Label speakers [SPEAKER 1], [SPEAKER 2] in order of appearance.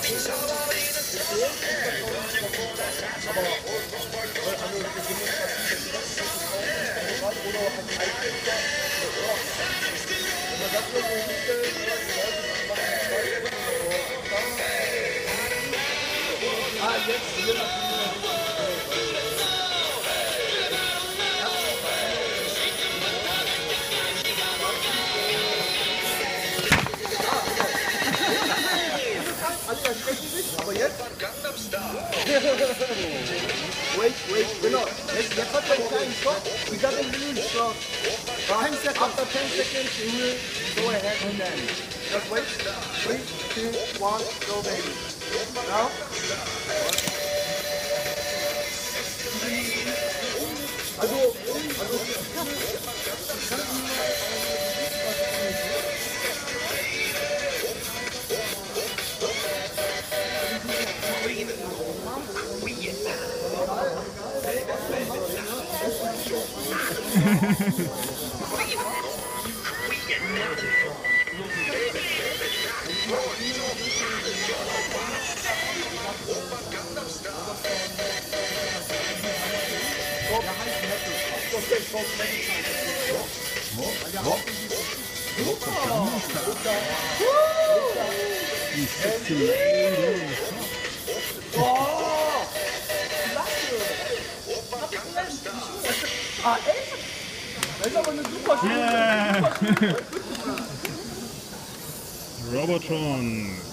[SPEAKER 1] Aber jetzt? Wait, genau. Jetzt hat er einen kleinen Shot. We got a little shot. 10 seconds. After 10 seconds, you will go ahead and then. Just wait. 3, 2, 1, go baby. Now. Also. Ah, echt? Das ist aber eine super Schule.
[SPEAKER 2] Robotron.